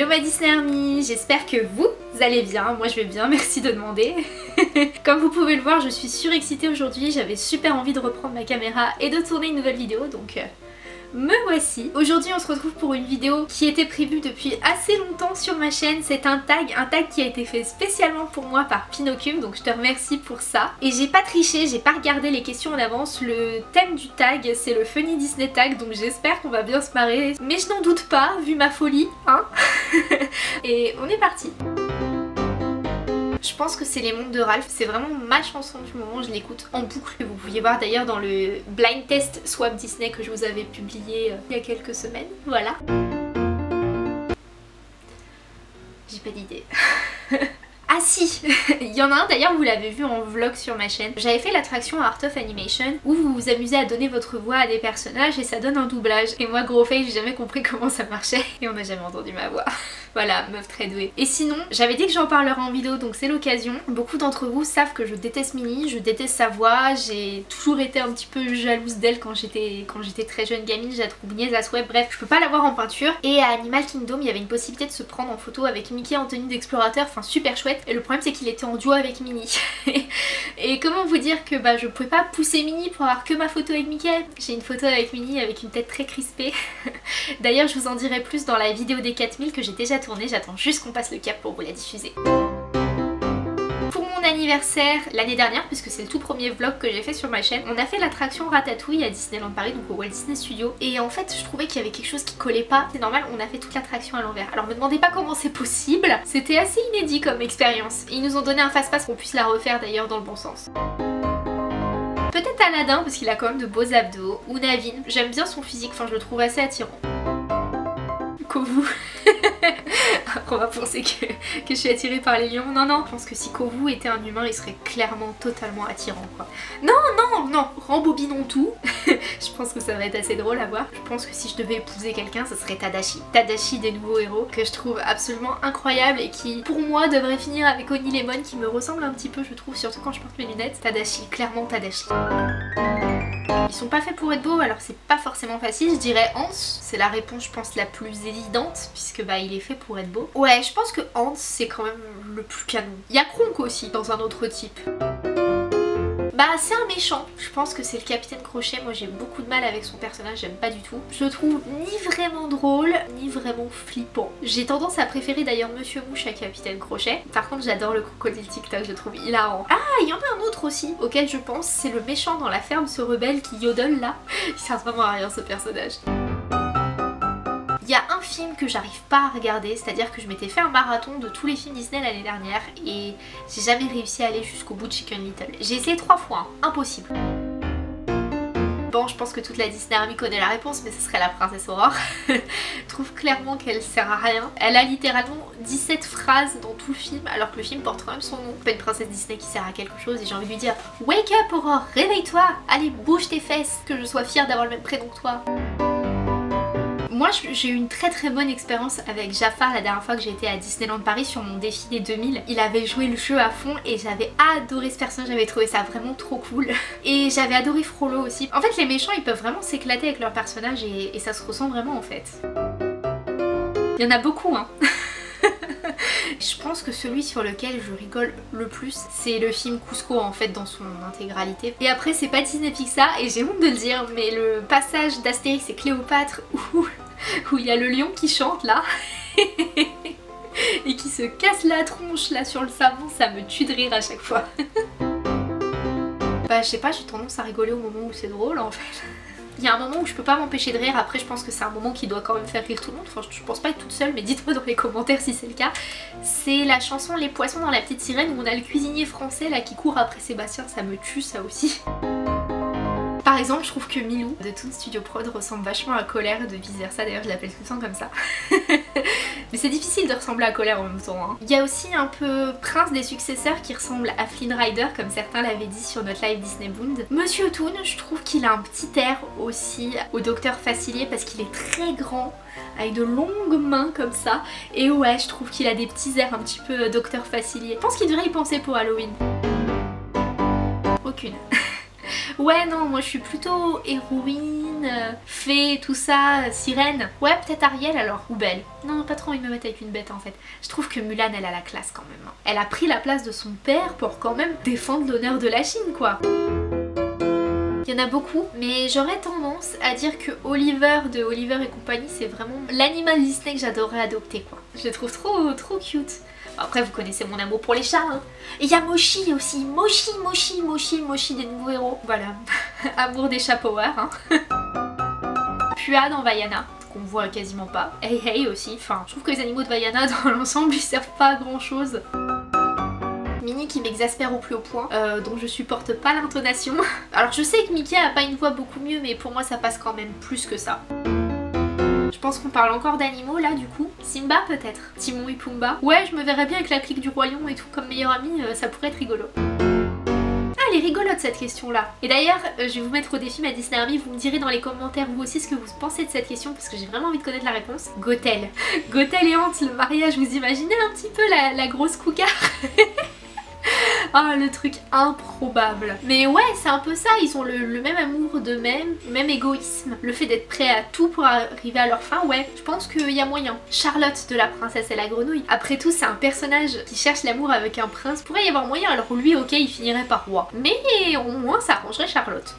Hello ma Disney Army, j'espère que vous allez bien, moi je vais bien, merci de demander. Comme vous pouvez le voir, je suis surexcitée aujourd'hui, j'avais super envie de reprendre ma caméra et de tourner une nouvelle vidéo, donc me voici. Aujourd'hui on se retrouve pour une vidéo qui était prévue depuis assez longtemps sur ma chaîne. C'est un tag qui a été fait spécialement pour moi par Pinocchio, donc je te remercie pour ça. Et j'ai pas triché, j'ai pas regardé les questions en avance. Le thème du tag c'est le Funny Disney Tag, donc j'espère qu'on va bien se marrer. Mais je n'en doute pas vu ma folie, hein. Et on est parti. Je pense que c'est Les Mondes de Ralph, c'est vraiment ma chanson du moment, je l'écoute en boucle. Vous pouviez voir d'ailleurs dans le blind test Swap Disney que je vous avais publié il y a quelques semaines, voilà. J'ai pas d'idée. Ah si, il y en a un d'ailleurs, vous l'avez vu en vlog sur ma chaîne. J'avais fait l'attraction Art of Animation où vous vous amusez à donner votre voix à des personnages et ça donne un doublage. Et moi gros fail, j'ai jamais compris comment ça marchait et on n'a jamais entendu ma voix. Voilà, meuf très douée. Et sinon, j'avais dit que j'en parlerai en vidéo donc c'est l'occasion. Beaucoup d'entre vous savent que je déteste Minnie, je déteste sa voix, j'ai toujours été un petit peu jalouse d'elle quand j'étais très jeune gamine, je la trouve niaise à souhait, bref, je peux pas la voir en peinture. Et à Animal Kingdom, il y avait une possibilité de se prendre en photo avec Mickey en tenue d'explorateur, enfin super chouette. Et le problème c'est qu'il était en duo avec Minnie. Et comment vous dire que je pouvais pas pousser Minnie pour avoir que ma photo avec Mickey. J'ai une photo avec Minnie avec une tête très crispée. D'ailleurs je vous en dirai plus dans la vidéo des 4000 que j'ai déjà tournée, j'attends juste qu'on passe le cap pour vous la diffuser. Pour mon anniversaire l'année dernière, puisque c'est le tout premier vlog que j'ai fait sur ma chaîne, on a fait l'attraction Ratatouille à Disneyland Paris, donc au Walt Disney Studio. Et en fait je trouvais qu'il y avait quelque chose qui collait pas. C'est normal, on a fait toute l'attraction à l'envers. Alors me demandez pas comment c'est possible, c'était assez inédit comme expérience. Ils nous ont donné un fast-pass pour qu'on puisse la refaire d'ailleurs dans le bon sens. Peut-être Aladdin parce qu'il a quand même de beaux abdos, ou Naveen, j'aime bien son physique, enfin je le trouve assez attirant. Kovu. Après on va penser que je suis attirée par les lions. Non, non, je pense que si Kovu était un humain, il serait clairement totalement attirant quoi. Non, non, non, rembobinons tout. Je pense que ça va être assez drôle à voir. Je pense que si je devais épouser quelqu'un, ce serait Tadashi. Tadashi des nouveaux héros, que je trouve absolument incroyable et qui, pour moi, devrait finir avec Oni Lemon, qui me ressemble un petit peu, je trouve, surtout quand je porte mes lunettes. Tadashi, clairement Tadashi. Ils sont pas faits pour être beaux, alors c'est pas forcément facile. Je dirais Hans, c'est la réponse je pense la plus évidente puisque il est fait pour être beau. Ouais, je pense que Hans c'est quand même le plus canon. Il y a Kronk aussi dans un autre type. C'est un méchant, je pense que c'est le Capitaine Crochet, moi j'ai beaucoup de mal avec son personnage, j'aime pas du tout. Je le trouve ni vraiment drôle, ni vraiment flippant. J'ai tendance à préférer d'ailleurs Monsieur Mouche à Capitaine Crochet. Par contre j'adore le crocodile TikTok, je le trouve hilarant. Ah, il y en a un autre aussi auquel je pense, c'est le méchant dans La Ferme se rebelle qui yodel là. Il sert vraiment à rien ce personnage. Il y a un film que j'arrive pas à regarder, c'est-à-dire que je m'étais fait un marathon de tous les films Disney l'année dernière et j'ai jamais réussi à aller jusqu'au bout de Chicken Little. J'ai essayé 3 fois, hein. Impossible. Bon, je pense que toute la Disney Army connaît la réponse, mais ce serait la princesse Aurore. Je trouve clairement qu'elle sert à rien. Elle a littéralement 17 phrases dans tout le film, alors que le film porte quand même son nom. C'est pas une princesse Disney qui sert à quelque chose et j'ai envie de lui dire « Wake up Aurore, réveille-toi, allez bouge tes fesses, que je sois fière d'avoir le même prénom que toi ». Moi j'ai eu une très bonne expérience avec Jafar la dernière fois que j'ai été à Disneyland Paris sur mon défi des 2000. Il avait joué le jeu à fond et j'avais adoré ce personnage, j'avais trouvé ça vraiment trop cool. Et j'avais adoré Frollo aussi. En fait les méchants ils peuvent vraiment s'éclater avec leur personnage et ça se ressent vraiment en fait. Il y en a beaucoup hein. Je pense que celui sur lequel je rigole le plus c'est le film Cusco en fait dans son intégralité. Et après c'est pas Disney Pixar et j'ai honte de le dire mais le passage d'Astérix et Cléopâtre où il y a le lion qui chante là et qui se casse la tronche là sur le savon, ça me tue de rire à chaque fois. Je sais pas, j'ai tendance à rigoler au moment où c'est drôle en fait. Il y a un moment où je peux pas m'empêcher de rire, après je pense que c'est un moment qui doit quand même faire rire tout le monde, enfin je pense pas être toute seule mais dites-moi dans les commentaires si c'est le cas. C'est la chanson Les Poissons dans la Petite Sirène où on a le cuisinier français là qui court après Sébastien, ça me tue ça aussi. Par exemple, je trouve que Milou de Toon Studio Prod ressemble vachement à Colère de Vice Versa, d'ailleurs je l'appelle tout le temps comme ça. Mais c'est difficile de ressembler à Colère en même temps. Hein. Il y a aussi un peu Prince des Successeurs qui ressemble à Flynn Rider, comme certains l'avaient dit sur notre live Disney Bound. Monsieur Toon, je trouve qu'il a un petit air aussi au Docteur Facilier parce qu'il est très grand, avec de longues mains comme ça. Et ouais, je trouve qu'il a des petits airs un petit peu Docteur Facilier. Je pense qu'il devrait y penser pour Halloween. Aucune. Ouais non, moi je suis plutôt héroïne, fée, tout ça, sirène. Ouais peut-être Ariel alors, ou Belle. Non, pas trop envie de me mettre avec une bête en fait. Je trouve que Mulan elle a la classe quand même. Elle a pris la place de son père pour quand même défendre l'honneur de la Chine quoi. Il y en a beaucoup, mais j'aurais tendance à dire que Oliver de Oliver et compagnie c'est vraiment l'animal Disney que j'adorerais adopter quoi. Je le trouve trop cute. Après vous connaissez mon amour pour les chats hein. Et il y a Moshi aussi, Moshi des nouveaux héros. Voilà, amour des chats power hein. Pua dans Vaiana, qu'on voit quasiment pas. Hey Hey aussi, enfin je trouve que les animaux de Vaiana dans l'ensemble ils servent pas à grand chose. Minnie qui m'exaspère au plus haut point, dont je supporte pas l'intonation. Alors je sais que Mickey a pas une voix beaucoup mieux, mais pour moi ça passe quand même plus que ça. Je pense qu'on parle encore d'animaux là du coup. Simba peut-être, Timon et Pumba. Ouais, je me verrais bien avec la clique du Roi Lion et tout comme meilleur ami, ça pourrait être rigolo. Ah, elle est rigolote cette question là. Et d'ailleurs, je vais vous mettre au défi ma Disney Army, vous me direz dans les commentaires vous aussi ce que vous pensez de cette question parce que j'ai vraiment envie de connaître la réponse. Gothel. Gothel et Hans, le mariage, vous imaginez un petit peu la grosse cougar. Ah, le truc improbable. Mais ouais, c'est un peu ça, ils ont le même amour d'eux-mêmes, même égoïsme. Le fait d'être prêt à tout pour arriver à leur fin, ouais, je pense qu'il y a moyen. Charlotte de La Princesse et la Grenouille. Après tout, c'est un personnage qui cherche l'amour avec un prince. Pourrait y avoir moyen, alors lui, ok, il finirait par roi. Mais au moins, ça arrangerait Charlotte.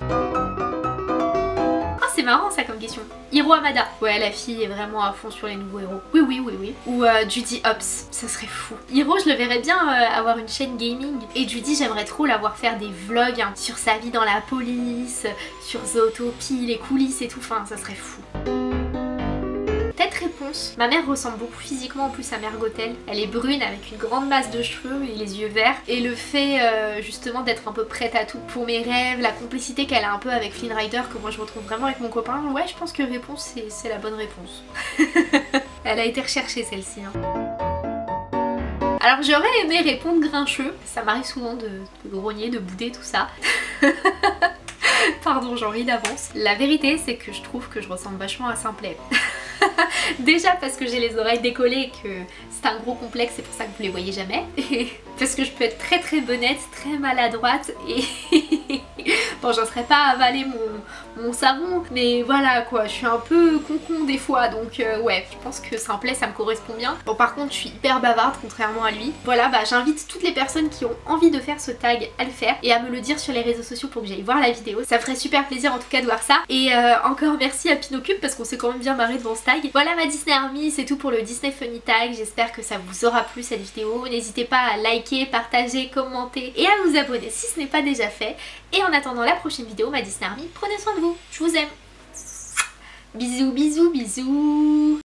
C'est marrant ça comme question. Hiro Hamada. Ouais, la fille est vraiment à fond sur les nouveaux héros. Oui. Ou Judy Hopps, ça serait fou. Hiro, je le verrais bien avoir une chaîne gaming. Et Judy, j'aimerais trop la voir faire des vlogs hein, sur sa vie dans la police, sur Zootopie, les coulisses et tout. Enfin, ça serait fou. Peut-être Réponse. Ma mère ressemble beaucoup physiquement en plus à Mère Gothel. Elle est brune avec une grande masse de cheveux et les yeux verts. Et le fait justement d'être un peu prête à tout pour mes rêves, la complicité qu'elle a un peu avec Flynn Rider que moi je retrouve vraiment avec mon copain. Ouais, je pense que Réponse c'est la bonne réponse. Elle a été recherchée celle-ci. Hein. Alors j'aurais aimé répondre Grincheux. Ça m'arrive souvent de grogner, de bouder, tout ça. Pardon, j'en ris d'avance. La vérité c'est que je trouve que je ressemble vachement à Simplet. Déjà parce que j'ai les oreilles décollées et que c'est un gros complexe, c'est pour ça que vous les voyez jamais. Et parce que je peux être très bonnette, très maladroite et... Bon, j'en serais pas à avaler mon savon, mais voilà quoi, je suis un peu con des fois, donc ouais, je pense que Simplet ça me correspond bien. Bon par contre je suis hyper bavarde contrairement à lui. Voilà, bah j'invite toutes les personnes qui ont envie de faire ce tag à le faire et à me le dire sur les réseaux sociaux pour que j'aille voir la vidéo. Ça ferait super plaisir en tout cas de voir ça. Et encore merci à Pinocube parce qu'on s'est quand même bien marré devant ce tag. Voilà ma Disney Army, c'est tout pour le Disney Funny Tag. J'espère que ça vous aura plu cette vidéo. N'hésitez pas à liker, partager, commenter et à vous abonner si ce n'est pas déjà fait. Et en attendant la prochaine vidéo, ma Disney Army, prenez soin de vous. Je vous aime. Bisous.